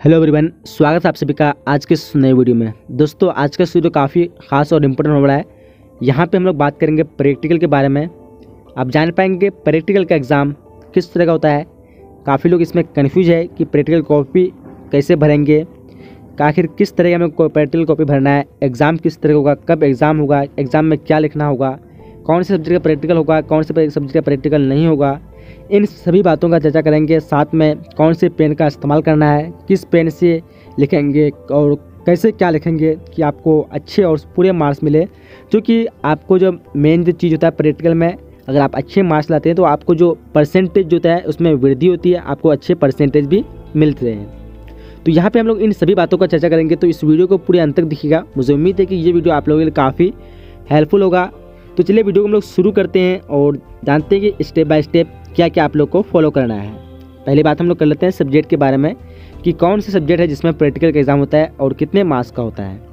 Hello everyone, स्वागत है आप सभी का आज के इस नए वीडियो में। दोस्तों, आज का वीडियो काफ़ी खास और इम्पोर्टेंट हो रहा है। यहाँ पे हम लोग बात करेंगे प्रैक्टिकल के बारे में। आप जान पाएंगे प्रैक्टिकल का एग्ज़ाम किस तरह का होता है। काफ़ी लोग इसमें कन्फ्यूज है कि प्रैक्टिकल कॉपी कैसे भरेंगे, आखिर किस तरह का हमें प्रैक्टिकल कॉपी भरना है, एग्ज़ाम किस तरह होगा, कब एग्ज़ाम होगा, एग्ज़ाम में क्या लिखना होगा, कौन से सब्जेक्ट का प्रैक्टिकल होगा, कौन से सब्जेक्ट का प्रैक्टिकल नहीं होगा। इन सभी बातों का चर्चा करेंगे। साथ में कौन से पेन का इस्तेमाल करना है, किस पेन से लिखेंगे और कैसे क्या लिखेंगे कि आपको अच्छे और पूरे मार्क्स मिले। क्योंकि आपको जो मेन जो चीज़ होता है प्रैक्टिकल में, अगर आप अच्छे मार्क्स लाते हैं तो आपको जो परसेंटेज होता है उसमें वृद्धि होती है, आपको अच्छे परसेंटेज भी मिलते हैं। तो यहाँ पे हम लोग इन सभी बातों का चर्चा करेंगे। तो इस वीडियो को पूरे अंत तक देखिएगा। मुझे उम्मीद है कि ये वीडियो आप लोगों के लिए काफ़ी हेल्पफुल होगा। तो चलिए वीडियो को हम लोग शुरू करते हैं और जानते हैं कि स्टेप बाय स्टेप क्या क्या आप लोग को फॉलो करना है। पहली बात हम लोग कर लेते हैं सब्जेक्ट के बारे में कि कौन से सब्जेक्ट है जिसमें प्रैक्टिकल का एग्ज़ाम होता है और कितने मार्क्स का होता है।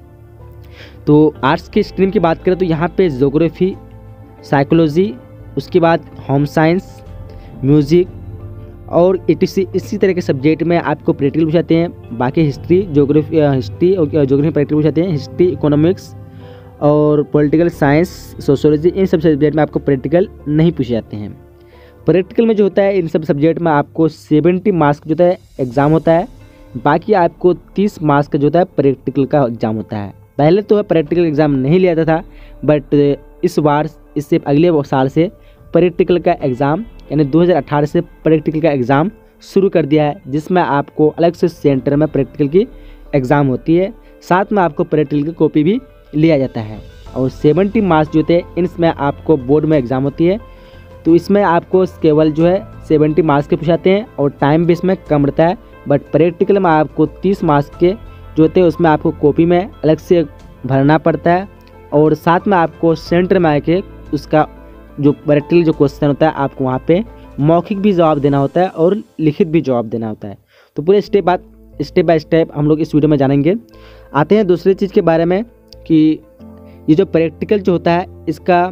तो आर्ट्स की स्ट्रीम की बात करें तो यहाँ पे ज्योग्राफी, साइकोलॉजी, उसके बाद होम साइंस, म्यूज़िक और etc इसी तरह के सब्जेक्ट में आपको प्रैक्टिकल पूछाते हैं। बाकी हिस्ट्री, ज्योग्राफी और ज्योग्राफी प्रैक्टिकल पूछाते हैं। हिस्ट्री, इकोनॉमिक्स और पॉलिटिकल साइंस, सोशियोलॉजी, इन सब सब्जेक्ट में आपको प्रैक्टिकल नहीं पूछे जाते हैं। प्रैक्टिकल में जो होता है इन सब सब्जेक्ट में आपको 70 मार्क्स जो होता है एग्ज़ाम होता है। बाकी आपको 30 मार्क्स का जो होता है प्रैक्टिकल का एग्ज़ाम होता है। पहले तो प्रैक्टिकल एग्ज़ाम नहीं लिया जाता था, बट इस बार इससे अगले साल से प्रैक्टिकल का एग्ज़ाम यानी 2018 से प्रैक्टिकल का एग्ज़ाम शुरू कर दिया है, जिसमें आपको अलग से सेंटर में प्रैक्टिकल की एग्ज़ाम होती है। साथ में आपको प्रैक्टिकल की कॉपी भी लिया जाता है। और 70 मार्क्स जो होते हैं इसमें आपको बोर्ड में एग्ज़ाम होती है। तो इसमें आपको केवल जो है 70 मार्क्स के पूछाते हैं और टाइम भी इसमें कम रहता है। बट प्रैक्टिकल में आपको 30 मार्क्स के जो होते हैं उसमें आपको कॉपी में अलग से भरना पड़ता है। और साथ में आपको सेंटर में आके उसका जो प्रैक्टिकल जो क्वेश्चन होता है आपको वहाँ पे मौखिक भी जवाब देना होता है और लिखित भी जवाब देना होता है। तो पूरे स्टेप बाय स्टेप हम लोग इस वीडियो में जानेंगे। आते हैं दूसरी चीज़ के बारे में कि ये जो प्रैक्टिकल जो होता है इसका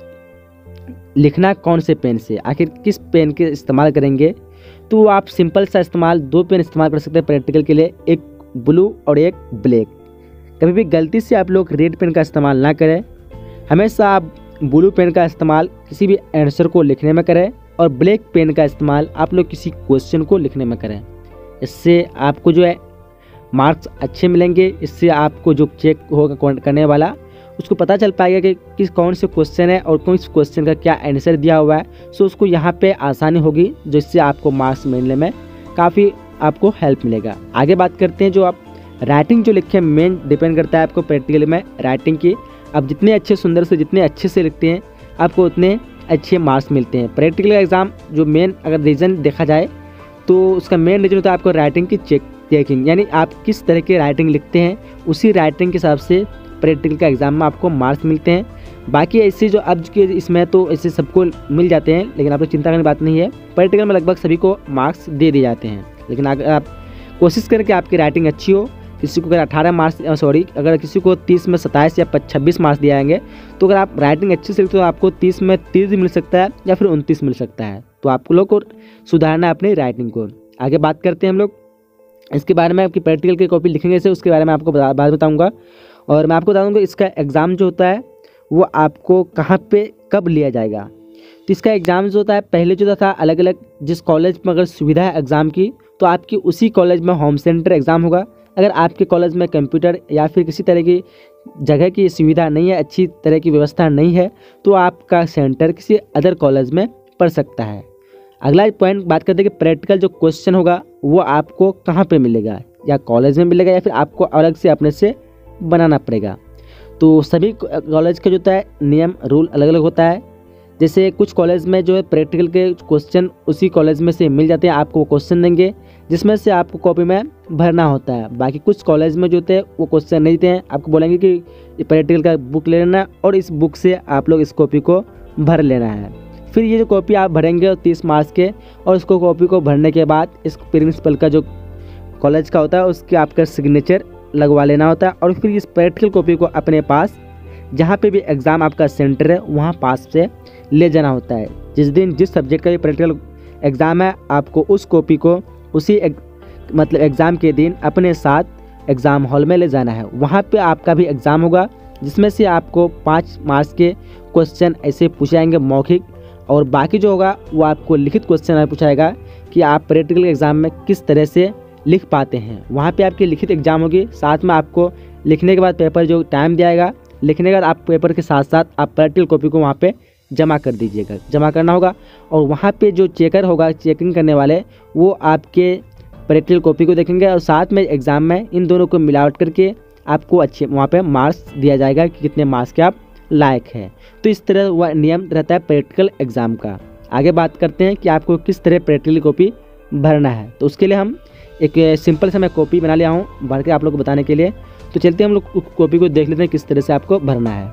लिखना कौन से पेन से, आखिर किस पेन के इस्तेमाल करेंगे। तो आप सिंपल सा इस्तेमाल 2 पेन इस्तेमाल कर सकते हैं प्रैक्टिकल के लिए, एक ब्लू और एक ब्लैक। कभी भी गलती से आप लोग रेड पेन का इस्तेमाल ना करें। हमेशा आप ब्लू पेन का इस्तेमाल किसी भी आंसर को लिखने में करें और ब्लैक पेन का इस्तेमाल आप लोग किसी क्वेश्चन को लिखने में करें। इससे आपको जो है मार्क्स अच्छे मिलेंगे। इससे आपको जो चेक होगा करने वाला उसको पता चल पाएगा कि किस कौन से क्वेश्चन है और कौन से क्वेश्चन का क्या आंसर दिया हुआ है। सो उसको यहाँ पे आसानी होगी, जिससे आपको मार्क्स मिलने में काफ़ी आपको हेल्प मिलेगा। आगे बात करते हैं जो आप राइटिंग जो लिखे मेन डिपेंड करता है आपको प्रैक्टिकल में राइटिंग की। आप जितने अच्छे सुंदर से जितने अच्छे से लिखते हैं आपको उतने अच्छे मार्क्स मिलते हैं। प्रैक्टिकल का एग्ज़ाम जो मेन अगर रीज़न देखा जाए तो उसका मेन रीज़न होता है आपको राइटिंग की चेकिंग, यानी आप किस तरह की राइटिंग लिखते हैं उसी राइटिंग के हिसाब से प्रैक्टिकल का एग्ज़ाम में आपको मार्क्स मिलते हैं। बाकी ऐसे जो अब के इसमें तो ऐसे सबको मिल जाते हैं, लेकिन आप लोग चिंता करने की बात नहीं है। प्रैक्टिकल में लगभग सभी को मार्क्स दे दिए जाते हैं। लेकिन अगर आप कोशिश करें कि आपकी राइटिंग अच्छी हो, किसी को अगर 18 मार्क्स अगर किसी को 30 में 27 या 26 मार्क्स दिए जाएंगे, तो अगर आप राइटिंग अच्छी से लिखते हो आपको 30 में 30 मिल सकता है या फिर 29 मिल सकता है। तो आपको लोग को सुधारना है अपनी राइटिंग को। आगे बात करते हैं हम लोग इसके बारे में, आपकी प्रैक्टिकल की कॉपी लिखेंगे से उसके बारे में आपको बाद बताऊँगा। और मैं आपको बता दूँगा इसका एग्ज़ाम जो होता है वो आपको कहाँ पे कब लिया जाएगा। तो इसका एग्ज़ाम जो होता है पहले जो था अलग अलग जिस कॉलेज में अगर सुविधा है एग्ज़ाम की तो आपकी उसी कॉलेज में होम सेंटर एग्ज़ाम होगा। अगर आपके कॉलेज में कंप्यूटर या फिर किसी तरह की जगह की सुविधा नहीं है, अच्छी तरह की व्यवस्था नहीं है, तो आपका सेंटर किसी अदर कॉलेज में पड़ सकता है। अगला पॉइंट बात करते हैं कि प्रैक्टिकल जो क्वेश्चन होगा वो आपको कहाँ पे मिलेगा, या कॉलेज में मिलेगा या फिर आपको अलग से अपने से बनाना पड़ेगा। तो सभी कॉलेज का जो होता है नियम रूल अलग अलग होता है। जैसे कुछ कॉलेज में जो है प्रैक्टिकल के क्वेश्चन उसी कॉलेज में से मिल जाते हैं, आपको क्वेश्चन देंगे जिसमें से आपको कॉपी में भरना होता है। बाकी कुछ कॉलेज में जो होते हैं वो क्वेश्चन नहीं देते हैं, आपको बोलेंगे कि प्रैक्टिकल का बुक ले लेना और इस बुक से आप लोग इस कॉपी को भर लेना है। फिर ये जो कॉपी आप भरेंगे 30 मार्क्स के, और इसको कॉपी को भरने के बाद इस प्रिंसिपल का जो कॉलेज का होता है उसके आपका सिग्नेचर लगवा लेना होता है। और फिर इस प्रैक्टिकल कॉपी को अपने पास जहाँ पे भी एग्ज़ाम आपका सेंटर है वहाँ पास से ले जाना होता है। जिस दिन जिस सब्जेक्ट का भी प्रैक्टिकल एग्ज़ाम है आपको उस कॉपी को उसी मतलब एग्ज़ाम के दिन अपने साथ एग्ज़ाम हॉल में ले जाना है। वहाँ पे आपका भी एग्ज़ाम होगा, जिसमें से आपको 5 मार्क्स के क्वेश्चन ऐसे पूछे जाएंगे मौखिक, और बाकी जो होगा वो आपको लिखित क्वेश्चन पूछाएगा कि आप प्रैक्टिकल एग्ज़ाम में किस तरह से लिख पाते हैं। वहाँ पे आपकी लिखित एग्ज़ाम होगी, साथ में आपको लिखने के बाद पेपर जो टाइम दिया जाएगा, लिखने के बाद आप पेपर के साथ साथ आप प्रैक्टिकल कॉपी को वहाँ पे जमा कर दीजिएगा, जमा करना होगा। और वहाँ पे जो चेकर होगा, चेकिंग करने वाले, वो आपके प्रैक्टिकल कॉपी को देखेंगे और साथ में एग्ज़ाम में इन दोनों को मिलावट करके आपको अच्छे वहाँ पे मार्क्स दिया जाएगा कि कितने मार्क्स के आप लायक है। तो इस तरह वह नियम रहता है प्रैक्टिकल एग्ज़ाम का। आगे बात करते हैं कि आपको किस तरह प्रैक्टिकल कॉपी भरना है। तो उसके लिए हम एक सिंपल सा मैं कॉपी बना लिया हूँ भर के आप लोग को बताने के लिए। तो चलते हैं हम लोग कॉपी को देख लेते हैं किस तरह से आपको भरना है।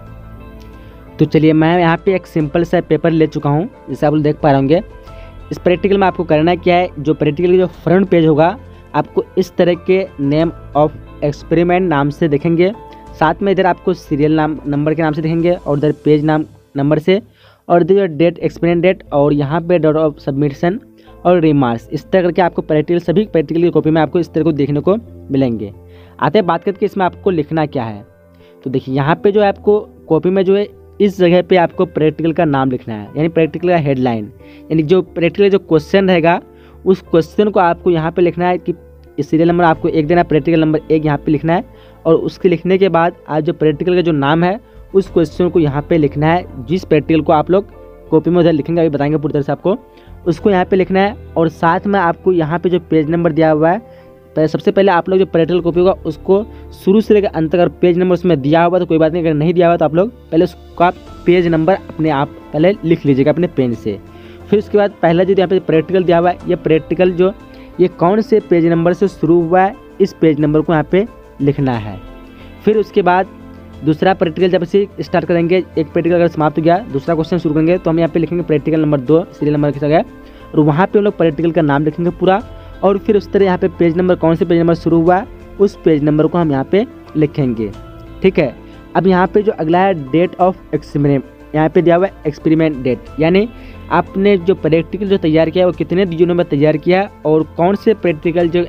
तो चलिए, मैं यहाँ पे एक सिंपल सा पेपर ले चुका हूँ, जैसे आप लोग देख पा रहे होंगे। इस प्रैक्टिकल में आपको करना क्या है, जो प्रैक्टिकल जो फ्रंट पेज होगा आपको इस तरह के नेम ऑफ एक्सपेरिमेंट नाम से देखेंगे, साथ में इधर आपको सीरियल नंबर के नाम से देखेंगे, और इधर पेज नंबर से, और इधर डेट, एक्सपेरिमेंट डेट, और यहाँ पे डेट ऑफ सबमिशन और रिमार्क्स। इस तरह करके आपको प्रैक्टिकल, सभी प्रैक्टिकल की कॉपी में आपको इस तरह को देखने को मिलेंगे। आते हैं बात करके इसमें आपको लिखना क्या है। तो देखिए, यहाँ पे जो है आपको कॉपी में जो है इस जगह पे आपको प्रैक्टिकल का नाम लिखना है, यानी प्रैक्टिकल का हेडलाइन, यानी जो प्रैक्टिकल जो क्वेश्चन रहेगा उस क्वेश्चन को आपको यहाँ पे लिखना है कि सीरियल नंबर आपको 1 देना है, प्रैक्टिकल नंबर 1 यहाँ पे लिखना है, और उसके लिखने के बाद आज जो प्रैक्टिकल का जो नाम है उस क्वेश्चन को यहाँ पे लिखना है। जिस प्रैक्टिकल को आप लोग कॉपी में उधर लिखेंगे, अभी बताएंगे पूरी तरह से आपको, उसको यहाँ पे लिखना है। और साथ में आपको यहाँ पे जो पेज नंबर दिया हुआ है, सबसे पहले आप लोग जो प्रैक्टिकल कॉपी होगा उसको शुरू से लेकर अंत तक, अगर पेज नंबर उसमें दिया हुआ तो कोई बात नहीं, अगर नहीं दिया हुआ तो आप लोग पहले उसका पेज नंबर अपने आप पहले लिख लीजिएगा अपने पेन से। फिर उसके बाद पहला जो यहाँ पे प्रैक्टिकल दिया हुआ है, ये प्रैक्टिकल जो ये कौन से पेज नंबर से शुरू हुआ है, इस पेज नंबर को यहाँ पे लिखना है। फिर उसके बाद दूसरा प्रैक्टिकल जब से स्टार्ट करेंगे, एक प्रैक्टिकल अगर समाप्त हो गया, दूसरा क्वेश्चन शुरू करेंगे, तो हम यहाँ पे लिखेंगे प्रैक्टिकल नंबर 2 सीरियल नंबर के जगह, और वहाँ पे हम लोग प्रैक्टिकल का नाम लिखेंगे पूरा। और फिर उस तरह यहाँ पे पेज नंबर, कौन से पेज नंबर शुरू हुआ है उस पेज नंबर को हम यहाँ पे लिखेंगे। ठीक है। अब यहाँ पे जो अगला है डेट ऑफ एक्सपेरिमेंट, यहाँ पे दिया हुआ है एक्सपेरिमेंट डेट, यानी आपने जो प्रैक्टिकल जो तैयार किया है वो कितने दिनों में तैयार किया है, और कौन से प्रैक्टिकल जो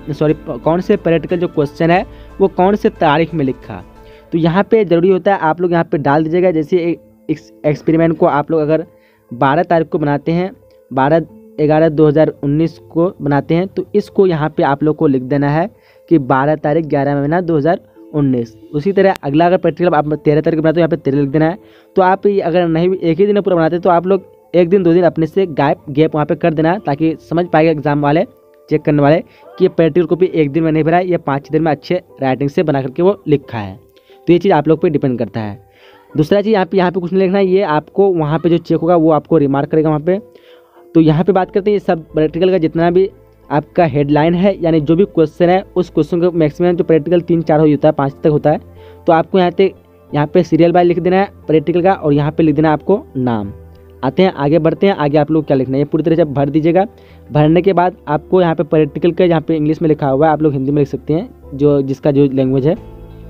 कौन से प्रैक्टिकल जो क्वेश्चन है वो कौन से तारीख में लिखा। तो यहाँ पे ज़रूरी होता है आप लोग यहाँ पे डाल दीजिएगा। जैसे एक्सपेरिमेंट को आप लोग अगर 12 तारीख को बनाते हैं, 12/11/2019 को बनाते हैं, तो इसको यहाँ पे आप लोग को लिख देना है कि 12 तारीख 11 महीना 2019। उसी तरह अगला अगर प्रैक्टिकल आप 13 तारीख को बनाते हो, यहाँ पे 13 लिख देना है। तो आप अगर नहीं एक ही दिन में पूरा बनाते तो आप लोग 1 दिन 2 दिन अपने से गैप वहाँ पे कर देना है, ताकि समझ पाएगा एग्जाम वाले, चेक करने वाले कि ये प्रैक्टिकल कॉपी 1 दिन में नहीं भरा है, ये 5 दिन में अच्छे राइटिंग से बना करके वो लिखा है। तो ये चीज़ आप लोग पे डिपेंड करता है। दूसरा चीज़ यहाँ पे कुछ नहीं लिखना है, ये आपको वहाँ पे जो चेक होगा वो आपको रिमार्क करेगा वहाँ पे। तो यहाँ पे बात करते हैं ये सब प्रैक्टिकल का जितना भी आपका हेडलाइन है, यानी जो भी क्वेश्चन है उस क्वेश्चन को मैक्सिमम जो प्रैक्टिकल 3-4 होता है, 5 तक होता है, तो आपको यहाँ पे सीरियल बाय लिख देना है प्रैक्टिकल का, और यहाँ पे लिख देना है आपको नाम। आते हैं आगे बढ़ते हैं, आगे आप लोग क्या लिखना है ये पूरी तरह से भर दीजिएगा। भरने के बाद आपको यहाँ पे प्रैक्टिकल का यहाँ पे इंग्लिश में लिखा हुआ है, आप लोग हिंदी में लिख सकते हैं, जो जिसका जो लैंग्वेज है।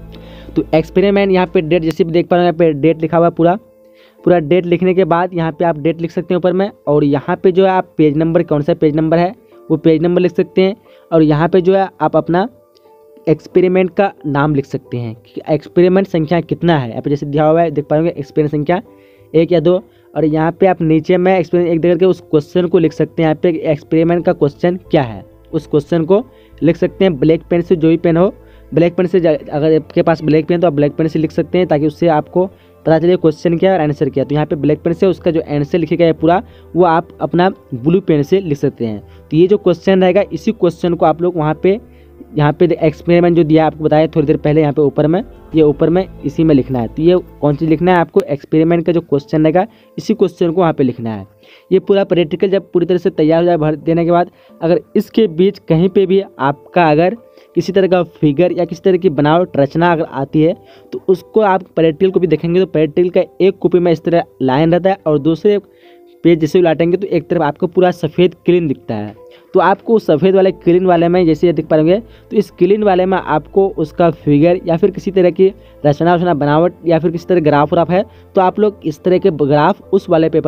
तो एक्सपेरिमेंट यहाँ पे डेट जैसे भी देख पा रहे हैं, यहाँ पे डेट लिखा हुआ है पूरा डेट लिखने के बाद यहाँ पे आप डेट लिख सकते हैं ऊपर में, और यहाँ पे जो है आप पेज नंबर, कौन सा पेज नंबर है वो पेज नंबर लिख सकते हैं, और यहाँ पे जो है आप अपना एक्सपेरिमेंट का नाम लिख सकते हैं कि एक्सपेरिमेंट संख्या कितना है। यहाँ पे जैसे दिया हुआ है देख पाएंगे एक्सपेरिमेंट संख्या 1 या 2, और यहाँ पे आप नीचे में एक्सपेरिमेंट 1 दे करके उस क्वेश्चन को लिख सकते हैं। यहाँ पे एक्सपेरिमेंट का क्वेश्चन क्या है उस क्वेश्चन को लिख सकते हैं। ब्लैक पेन से, जो भी पेन हो, ब्लैक पेन से, अगर आपके पास ब्लैक पेन तो आप ब्लैक पेन से लिख सकते हैं, ताकि उससे आपको पता चले क्वेश्चन क्या है और आंसर क्या है। तो यहाँ पे ब्लैक पेन से उसका जो आंसर लिखेगा है पूरा, वो आप अपना ब्लू पेन से लिख सकते हैं। तो ये जो क्वेश्चन रहेगा, इसी क्वेश्चन को आप लोग वहाँ पे, यहाँ पे एक्सपेरिमेंट जो दिया है आपको बताया थोड़ी देर पहले, यहाँ पे ऊपर में, ये ऊपर में इसी में लिखना है। तो ये कौन सी लिखना है आपको, एक्सपेरिमेंट का जो क्वेश्चन रहेगा इसी क्वेश्चन को वहाँ पे लिखना है। ये पूरा प्रैक्टिकल जब पूरी तरह से तैयार हो जाए भर देने के बाद, अगर इसके बीच कहीं पे भी आपका अगर किसी तरह का फिगर या किसी तरह की बनावट रचना अगर आती है, तो उसको आप प्रैक्टिकल को भी देखेंगे तो प्रैक्टिकल का एक कॉपी में इस तरह लाइन रहता है, और दूसरे पेज जैसे उलटेंगे तो एक तरफ आपको पूरा सफ़ेद क्लीन दिखता है। तो आपको सफ़ेद वाले क्लीन वाले में जैसे दिख पाएंगे, तो इस क्लीन वाले में आपको उसका फिगर या फिर किसी तरह की रचना बनावट या फिर किसी तरह ग्राफ व्राफ है, तो आप लोग इस तरह के ग्राफ उस वाले पेपर में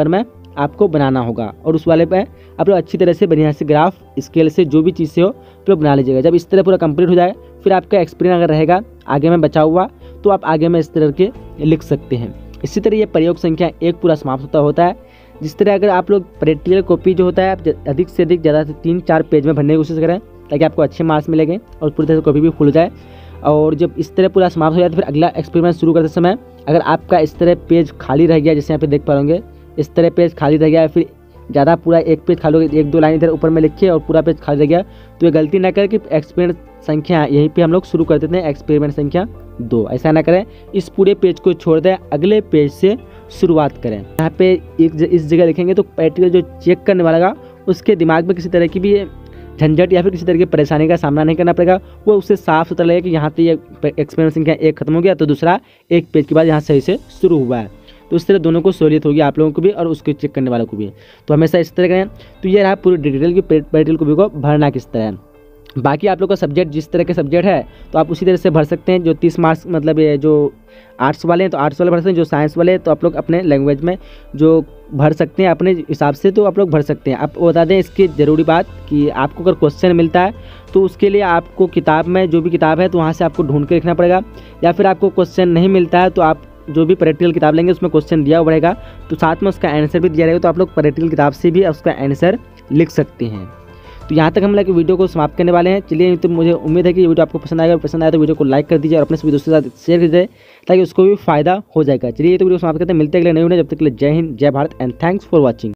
आपको बनाना होगा और उस वाले पे आप लोग अच्छी तरह से बढ़िया से ग्राफ स्केल से जो भी चीज़ से हो आप लोग बना लीजिएगा। जब इस तरह पूरा कंप्लीट हो जाए फिर आपका एक्सपीरियंस अगर रहेगा आगे में बचा हुआ तो आप आगे में इस तरह के लिख सकते हैं। इसी तरह ये प्रयोग संख्या 1 पूरा समाप्त होता है। जिस तरह अगर आप लोग प्रैक्टिकल कॉपी जो होता है आप अधिक से अधिक ज़्यादा से 3-4 पेज में भरने की कोशिश करें ताकि आपको अच्छे मार्क्स मिलेंगे और पूरी तरह से कॉपी भी फुल हो जाए। और जब इस तरह पूरा समाप्त हो जाए तो फिर अगला एक्सपेरिमेंट शुरू करते समय अगर आपका इस तरह पेज खाली रह गया, जैसे यहाँ पे देख पा होंगे इस तरह पेज खाली रह गया, फिर ज़्यादा पूरा एक पेज खाली हो गया, 1-2 लाइन इधर ऊपर में लिखिए और पूरा पेज खाली रह गया, तो ये गलती ना करें कि एक्सपेरिमेंट संख्या यहीं पे हम लोग शुरू कर देते हैं एक्सपेरिमेंट संख्या 2। ऐसा ना करें, इस पूरे पेज को छोड़ दें, अगले पेज से शुरुआत करें। यहाँ पे इस जगह लिखेंगे तो प्रैक्टिकल जो चेक करने वाला का उसके दिमाग में किसी तरह की भी झंझट या फिर किसी तरह की परेशानी का सामना नहीं करना पड़ेगा। वो उससे साफ सुथरा लगेगा कि यहाँ पे ये एक्सपेरिमेंट संख्या 1 खत्म हो गया तो दूसरा एक पेज के बाद यहाँ सही से शुरू हुआ है। तो इस तरह दोनों को सहूलियत होगी, आप लोगों को भी और उसको चेक करने वालों को भी। तो हमेशा इस तरह करें। तो ये रहा पूरी डिटेल की प्रैक्टिकल कॉपी को भरना किस तरह है। बाकी आप लोग का सब्जेक्ट जिस तरह के सब्जेक्ट है तो आप उसी तरह से भर सकते हैं। जो 30 मार्क्स मतलब ये जो आर्ट्स वाले हैं तो आर्ट्स वाले भर सकते हैं, जो साइंस वाले हैं तो आप लोग अपने लैंग्वेज में जो भर सकते हैं अपने हिसाब से, तो आप लोग भर सकते हैं। आप बता दें इसकी ज़रूरी बात कि आपको अगर क्वेश्चन मिलता है तो उसके लिए आपको किताब में जो भी किताब है तो वहाँ से आपको ढूंढ के लिखना पड़ेगा, या फिर आपको क्वेश्चन नहीं मिलता है तो आप जो भी प्रैक्टिकल किताब लेंगे उसमें क्वेश्चन दिया हुआ रहेगा तो साथ में उसका आंसर भी दिया रहेगा, तो आप लोग प्रैक्टिकल किताब से भी उसका आंसर लिख सकते हैं। तो यहाँ तक हम लोग वीडियो को समाप्त करने वाले हैं। चलिए, तो मुझे उम्मीद है कि ये वीडियो आपको पसंद आएगा, और पसंद आया तो वीडियो को लाइक कर दीजिए और अपने सभी दोस्तों के साथ शेयर कीजिए ताकि उसको भी फायदा हो जाएगा। चलिए, तो वीडियो समाप्त करते हैं, मिलते हैं अगले नए वीडियो। जब तक के लिए जय हिंद, जय Bharat and thanks for watching.